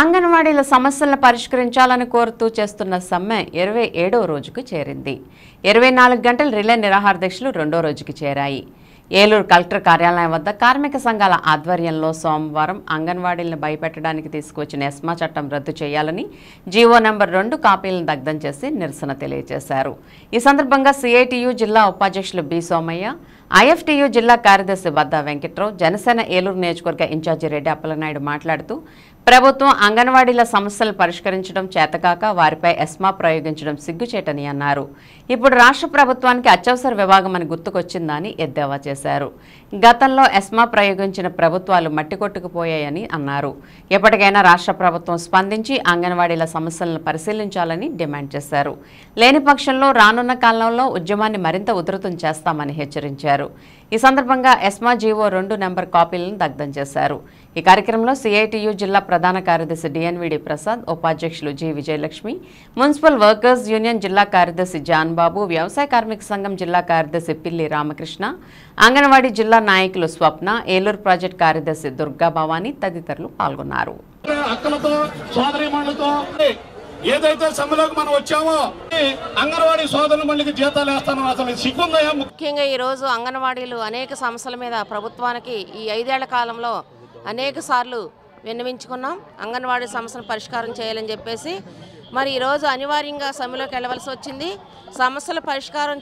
అంగన్వాడీల సమస్యలను పరిష్కరించాలని కోరుతూ చేస్తున్న సమ్మె 27వ రోజుకు చేరింది. 24 గంటల రిలే నిరాహార దీక్షలు 2వ రోజుకి చేరాయి. ఏలూరు కలెక్టర్ కార్యాలయం వద్ద కార్మిక సంఘాల ఆధ్వర్యంలో సోమవారం అంగన్వాడీలను భయపెట్టడానికి తీసుకువచ్చిన ఎస్మా చట్టం రద్దు చేయాలని జీవో నంబర్ 2 కాపీలను దగ్ధం చేసి నిరసన తెలియజేశారు. ఈ సందర్భంగా సిఐటియు జిల్లా ఉపాధ్యక్షులు బి సోమయ్య, ఐఎఫ్టియు జిల్లా కార్యదర్శి బద్దా వెంకట్రావు, జనసేన ఏలూరు నియోజకవర్గ ఇన్ఛార్జి రెడ్డి అప్పలనాయుడు మాట్లాడుతూ ప్రభుత్వం అంగన్వాడీల సమస్యలు పరిష్కరించడం చేతకాక వారిపై ఎస్మా ప్రయోగించడం సిగ్గుచేటని అన్నారు. ఇప్పుడు రాష్ట్ర ప్రభుత్వానికి అత్యవసర విభాగం అని గుర్తుకొచ్చిందని ఎద్దేవా చేశారు. గతంలో ఎస్మా ప్రయోగించిన ప్రభుత్వాలు మట్టికొట్టుకుపోయాయని అన్నారు. ఎప్పటికైనా రాష్ట్ర ప్రభుత్వం స్పందించి అంగన్వాడీల సమస్యలను పరిశీలించాలని డిమాండ్ చేశారు. లేని పక్షంలో రానున్న కాలంలో ఉద్యమాన్ని మరింత ఉధృతం చేస్తామని హెచ్చరించారు. ఈ సందర్భంగా ఎస్మా జీవో 2 నెంబర్ కాపీలను దగ్ధం చేశారు. ఈ కార్యక్రమంలో సిఐటియు జిల్లా ప్రధాన కార్యదర్శి డిఎన్విడి ప్రసాద్, ఉపాధ్యక్షులు G Vijayalakshmi, municipal workers union జిల్లా కార్యదర్శి జాన్ బాబు, వ్యవసాయ కార్మిక సంఘం జిల్లా కార్యదర్శి పిల్లి రామకృష్ణ, అంగన్వాడీ జిల్లా నాయకులు స్వప్న, ఏలూరు ప్రాజెక్ట్ కార్యదర్శి దుర్గా భవానీ తదితరులు పాల్గొన్నారు. ఏదైతే సమ్మెలోకి మనం వచ్చామో అంగన్వాడీ సోదరుల మళ్ళీ జీతాలు వేస్తాను అసలు సిగ్గుందయా. ముఖ్యంగా ఈరోజు అంగన్వాడీలు అనేక సమస్యల మీద ప్రభుత్వానికి ఈ 5 ఏళ్ల కాలంలో అనేక సార్లు విన్నవించుకున్నాం. అంగన్వాడీ సమస్యను పరిష్కారం చేయాలని చెప్పేసి మరి ఈరోజు అనివార్యంగా సమ్మెలోకి వెళ్ళవలసి వచ్చింది. సమస్యల పరిష్కారం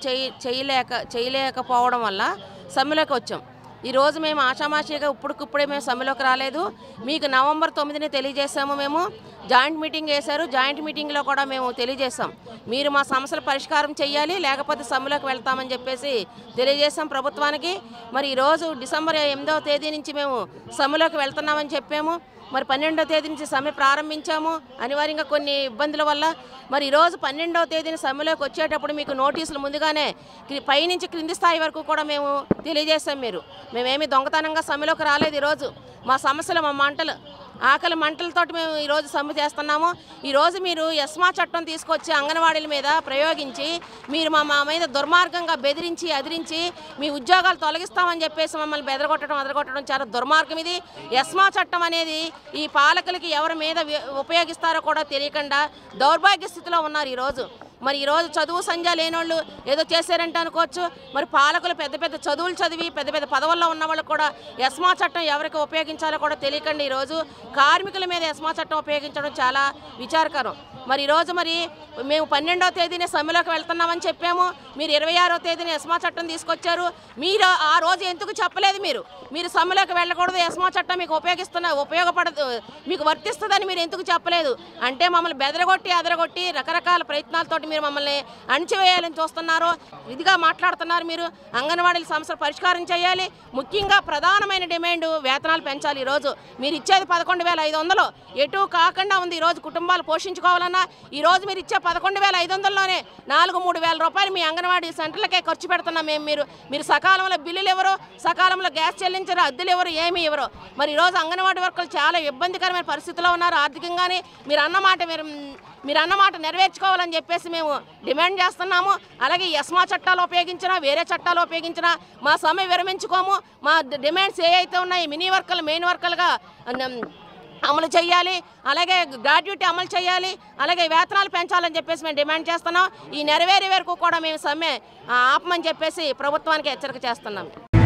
చేయలేకపోవడం వల్ల సమ్మెలోకి వచ్చాం. ఈరోజు మేము ఆషామాషిగా ఇప్పుడే మేము సమ్మెలోకి రాలేదు. మీకు నవంబర్ 9ని తెలియజేసాము. మేము జాయింట్ మీటింగ్ వేశారు. జాయింట్ మీటింగ్లో కూడా మేము తెలియజేసాం, మీరు మా సమస్యల పరిష్కారం చేయాలి, లేకపోతే సమ్మెలోకి వెళ్తామని చెప్పేసి తెలియజేసాం ప్రభుత్వానికి. మరి ఈరోజు డిసెంబర్ 8వ తేదీ నుంచి మేము సమ్మెలోకి వెళ్తున్నామని చెప్పాము. మరి 12వ తేదీ నుంచి సమ్మె ప్రారంభించాము. అనివార్యంగా కొన్ని ఇబ్బందుల వల్ల మరి ఈరోజు 12వ తేదీన సమ్మెలోకి వచ్చేటప్పుడు మీకు నోటీసులు ముందుగానే పైనుంచి క్రింది స్థాయి వరకు కూడా మేము తెలియజేసాం. మేమేమి దొంగతనంగా సమ్మెలోకి రాలేదు. ఈరోజు మా సమస్యలు, మా మంటలు, ఆకలి మంటలతోటి మేము ఈరోజు సమ్మె చేస్తున్నాము. ఈరోజు మీరు ఎస్మా చట్టం తీసుకొచ్చి అంగన్వాడీల మీద ప్రయోగించి మీరు మా మీద దుర్మార్గంగా బెదిరించి అదిరించి మీ ఉద్యోగాలు తొలగిస్తామని చెప్పేసి మమ్మల్ని అదరగొట్టడం చాలా దుర్మార్గం. ఇది ఎస్మా చట్టం అనేది ఈ పాలకులకి ఎవరి మీద ఉపయోగిస్తారో కూడా తెలియకుండా దౌర్భాగ్య స్థితిలో ఉన్నారు ఈరోజు. మరి ఈరోజు చదువు సంధ్య లేనోళ్ళు ఏదో చేశారంటే అనుకోవచ్చు. మరి పాలకులు పెద్ద పెద్ద చదువులు చదివి పెద్ద పెద్ద పదవుల్లో ఉన్న వాళ్ళు కూడా ఎస్మా చట్టం ఎవరికి ఉపయోగించాలో కూడా తెలియకండి ఈరోజు కార్మికుల మీద ఎస్మా చట్టం ఉపయోగించడం చాలా విచారకరం. మరి ఈరోజు మేము 12వ తేదీనే సమ్మెలోకి వెళ్తున్నామని చెప్పాము. మీరు 26వ తేదీన ఎస్మా చట్టం తీసుకొచ్చారు. మీరు ఆ రోజు ఎందుకు చెప్పలేదు? మీరు సమ్మెలోకి వెళ్ళకూడదు, ఎస్మా చట్టం మీకు ఉపయోగపడదు, మీకు వర్తిస్తుందని మీరు ఎందుకు చెప్పలేదు? అంటే మమ్మల్ని అదరగొట్టి రకరకాల ప్రయత్నాలతోటి మీరు మమ్మల్ని అణిచివేయాలని చూస్తున్నారు. ఇదిగా మాట్లాడుతున్నారు. మీరు అంగన్వాడీల సమస్యలు పరిష్కారం చేయాలి. ముఖ్యంగా ప్రధానమైన డిమాండ్ వేతనాలు పెంచాలి. ఈరోజు మీరు ఇచ్చేది 11,500 ఎటు కాకుండా ఉంది. ఈరోజు కుటుంబాలు పోషించుకోవాలన్నా ఈరోజు మీరు ఇచ్చే 11,500లోనే 3,000 రూపాయలు మీ అంగన్వాడీ సెంటర్లకే ఖర్చు పెడుతున్నాం. మీరు సకాలంలో బిల్లులు ఎవరు, సకాలంలో గ్యాస్ చెల్లించరు, అద్దెలు ఎవరు, ఏమీ ఎవరు. మరి ఈరోజు అంగన్వాడీ వర్కర్లు చాలా ఇబ్బందికరమైన పరిస్థితిలో ఉన్నారు ఆర్థికంగానే. మీరు అన్నమాట నెరవేర్చుకోవాలని చెప్పేసి మేము డిమాండ్ చేస్తున్నాము. అలాగే ఎస్మా చట్టాలు ఉపయోగించినా వేరే చట్టాలు ఉపయోగించినా మా సమ్మె విరమించుకోము. మా డిమాండ్స్ ఏవైతే ఉన్నాయి మెయిన్ వర్కర్లుగా అమలు చేయాలి. అలాగే గ్రాడ్యుటీ అమలు చేయాలి. అలాగే వేతనాలు పెంచాలని చెప్పేసి మేము డిమాండ్ చేస్తున్నాం. ఈ నెరవేరే వరకు కూడా మేము సమ్మె ఆపమని చెప్పేసి ప్రభుత్వానికి హెచ్చరిక చేస్తున్నాం.